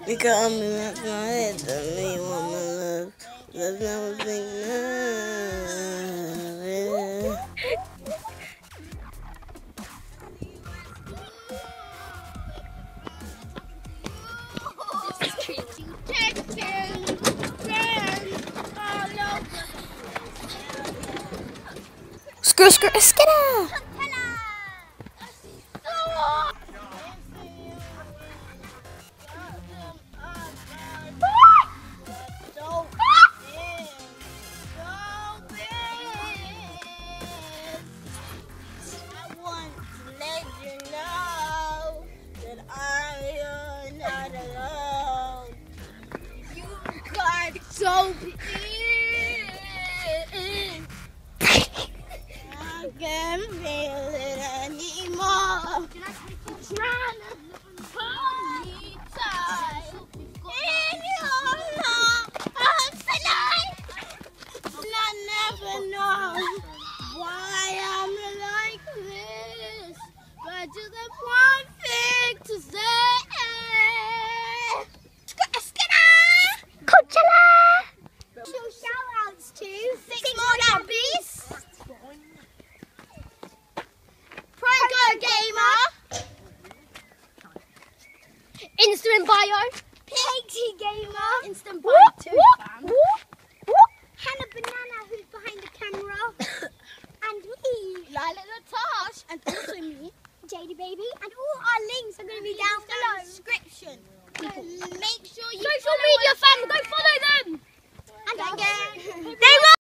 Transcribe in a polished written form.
Because I'm in my head, that me want my love. There's never been love. Screw, skinner! So I can't feel it anymore. Trying to hold me tight in your arms tonight. And I never know why I'm like this, but just have one thing to say. Shout-outs to 6 more Labbies, Pro Gamer, Instant Bio, PG Gamer, Instant Bio 2, Hannah Banana, who's behind the camera, and me, Lila Latash, and also me, JD Baby, and all our links are going to be down below in the description. Make sure you social media fam, go follow them. And again, they will.